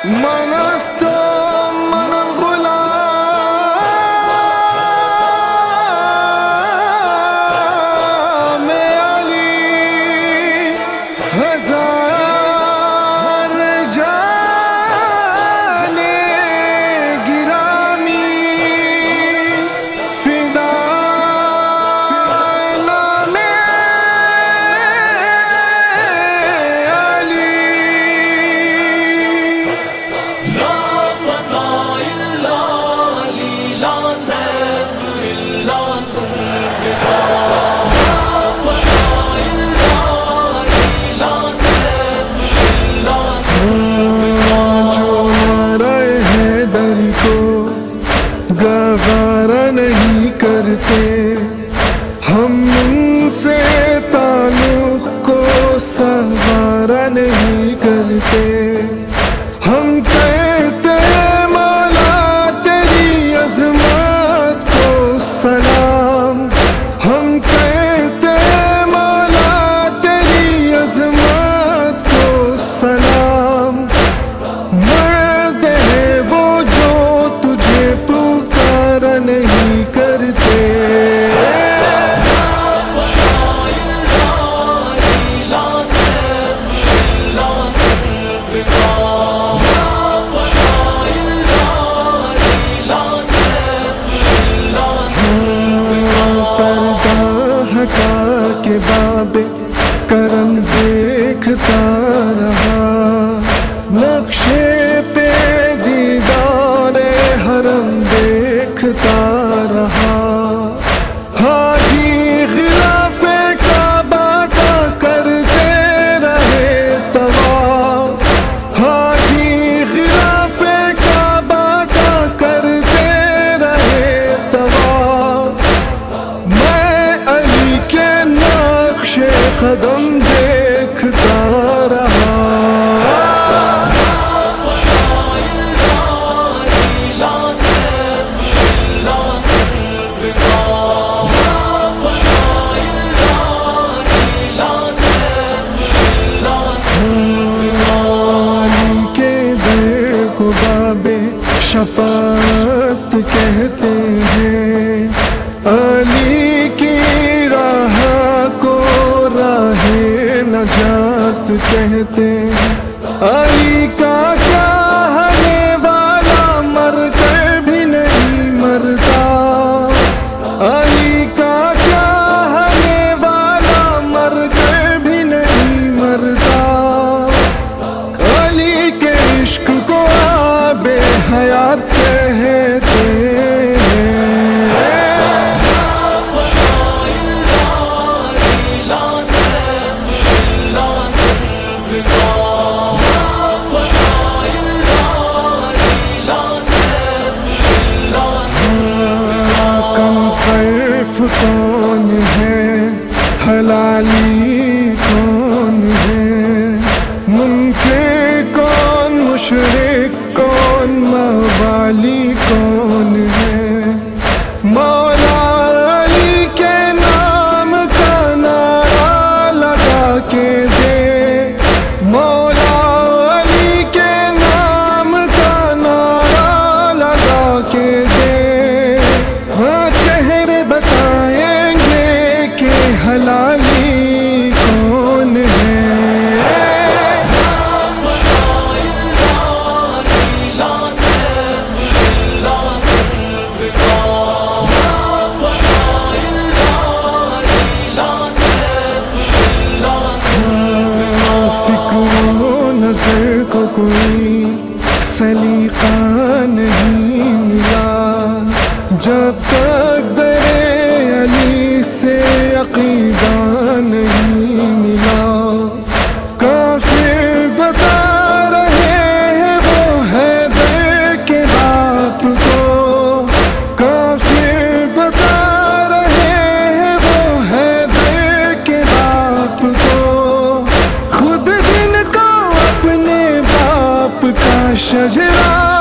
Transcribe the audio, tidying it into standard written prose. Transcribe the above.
من است و منم غلام علی، هزار جان گرامی فدای نام علی. لا فدای الله علی، لا سیف الا ذوالفقار. لا فدای الله علی، لا سیف الا ذوالفقار. جو نعرہ حیدر کو گوارا نہیں کرتے، ہم ان سے تعلق کو سوارا نہیں کرتے. ہم کہتے ہیں مولا تیری عظمت کو سلام، ہم کہتے ہیں مولا تیری عظمت کو سلام. مرد ہے وہ جو تجھے پکارا نہیں کرتے. کہ باب کرم دیکھتا رہا، نقشے پہ دیدار حرم دیکھتا رہا. حاجی غلاف کعبہ کا کرتے رہے طواف، حاجی غلاف کعبہ کا کرتے رہے طواف. میں علی کے نقش قدم دیکھتا رہا. علی کے در کو باب شفاعت کہتے ہیں، علی کی راہ کو راہ نجات کہتے ہیں. علی کا چاہنے والا مر کر بھی نہیں مرتا، علی کا چاہنے والا مر کر بھی نہیں مرتا. علی کے عشق کو آب حیات کہتے ہیں. کم صرف کون ہے، حلالی کون ہے، منکر کون، مشرک کون، موالی کون ہے. مولا علی کے نام کا نعرہ لگا کے دے، مولا علی کے نام کا نعرہ لگا کے دے. ہاں چہرے بتائیں گے کہ حلالی کون ہے. نظر کو کوئی سلیقہ نہیں ملا، جب تک در علی سے عقیدہ نہیں ملا. کافر بتا رہے ہیں وہ حیدر کے باپ کو، کافر بتا رہے ہیں وہ حیدر کے باپ کو. خود جن کو اپنے باپ کا شجرہ